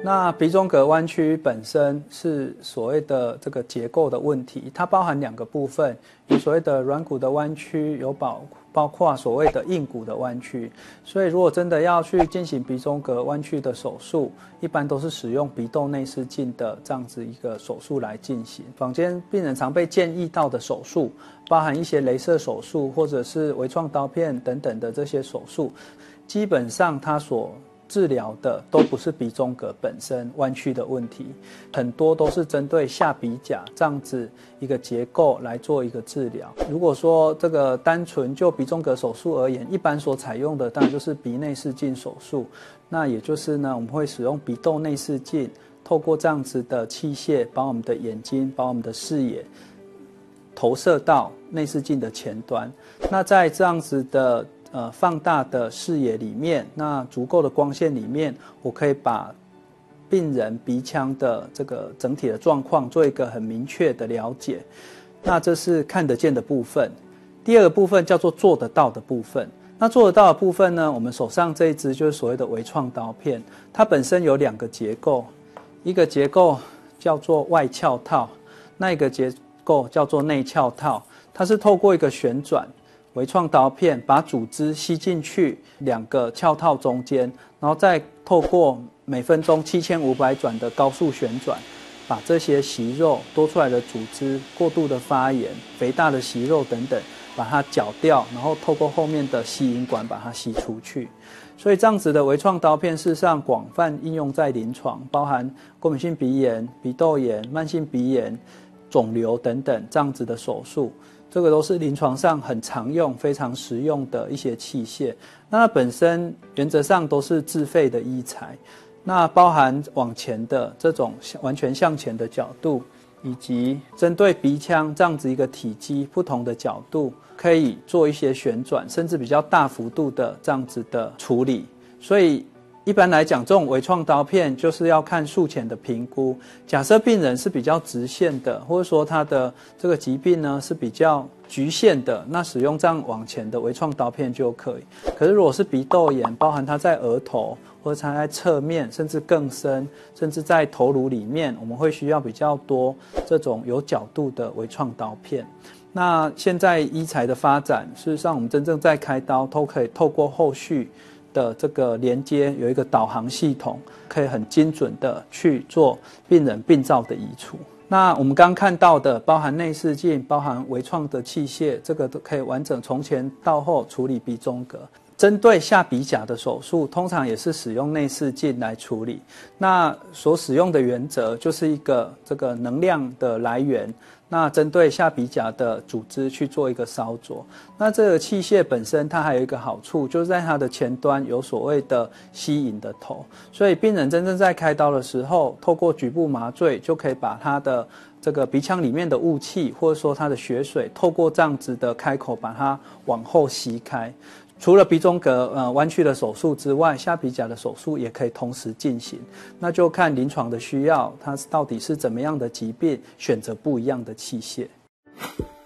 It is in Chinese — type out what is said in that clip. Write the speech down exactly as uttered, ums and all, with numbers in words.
那鼻中隔弯曲本身是所谓的这个结构的问题，它包含两个部分，有所谓的软骨的弯曲，有包包括所谓的硬骨的弯曲。所以如果真的要去进行鼻中隔弯曲的手术，一般都是使用鼻窦内视镜的这样子一个手术来进行。坊间病人常被建议到的手术，包含一些雷射手术或者是微创刀片等等的这些手术，基本上它所治疗的都不是鼻中隔本身弯曲的问题，很多都是针对下鼻甲这样子一个结构来做一个治疗。如果说这个单纯就鼻中隔手术而言，一般所采用的当然就是鼻内视镜手术，那也就是呢，我们会使用鼻窦内视镜，透过这样子的器械，把我们的眼睛、把我们的视野投射到内视镜的前端。那在这样子的呃，放大的视野里面，那足够的光线里面，我可以把病人鼻腔的这个整体的状况做一个很明确的了解。那这是看得见的部分。第二个部分叫做做得到的部分。那做得到的部分呢，我们手上这一支就是所谓的微创刀片，它本身有两个结构，一个结构叫做外鞘套，那一个结构叫做内鞘套，它是透过一个旋转微创刀片把组织吸进去两个鞘套中间，然后再透过每分钟七千五百转的高速旋转，把这些息肉多出来的组织、过度的发炎、肥大的息肉等等，把它绞掉，然后透过后面的吸引管把它吸出去。所以这样子的微创刀片事实上广泛应用在临床，包含过敏性鼻炎、鼻窦炎、慢性鼻炎、肿瘤等等这样子的手术。这个都是临床上很常用、非常实用的一些器械。那它本身原则上都是自费的医材，那包含往前的这种完全向前的角度，以及针对鼻腔这样子一个体积不同的角度，可以做一些旋转，甚至比较大幅度的这样子的处理。所以一般来讲，这种微创刀片就是要看术前的评估。假设病人是比较直线的，或者说他的这个疾病呢是比较局限的，那使用这样往前的微创刀片就可以。可是如果是鼻窦炎，包含它在额头或者它在侧面，甚至更深，甚至在头颅里面，我们会需要比较多这种有角度的微创刀片。那现在医材的发展，事实上我们真正在开刀都可以透过后续的这个连接，有一个导航系统，可以很精准的去做病人病灶的移除。那我们刚刚看到的，包含内视镜、包含微创的器械，这个都可以完整从前到后处理鼻中隔。针对下鼻甲的手术，通常也是使用内视镜来处理。那所使用的原则就是一个这个能量的来源，那针对下鼻甲的组织去做一个烧灼。那这个器械本身它还有一个好处，就是在它的前端有所谓的吸引的头，所以病人真正在开刀的时候，透过局部麻醉就可以把它的这个鼻腔里面的雾气，或者说它的血水，透过这样子的开口把它往后吸开。除了鼻中隔呃弯曲的手术之外，下鼻甲的手术也可以同时进行，那就看临床的需要，它到底是怎么样的疾病，选择不一样的器械。